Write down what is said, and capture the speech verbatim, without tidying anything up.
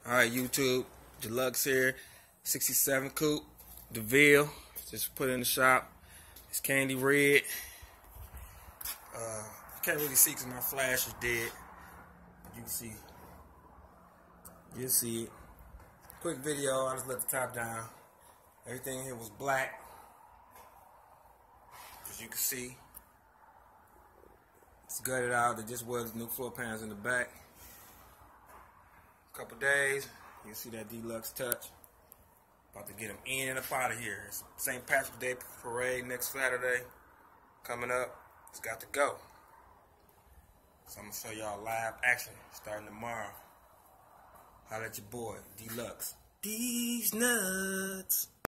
Alright, YouTube, D.lux here, sixty-seven Coupe, the Ville, just put it in the shop. It's candy red. Uh, you can't really see because my flash is dead. But you can see, you'll see it. Quick video, I just let the top down. Everything here was black, as you can see. It's gutted out. There just was new floor pans in the back. Couple days, you see that D.lux touch. About to get them in and up out of here. It's Saint Patrick's Day parade next Saturday coming up. It's got to go. So I'm gonna show y'all live action starting tomorrow. Holla at your boy D.lux. These nuts.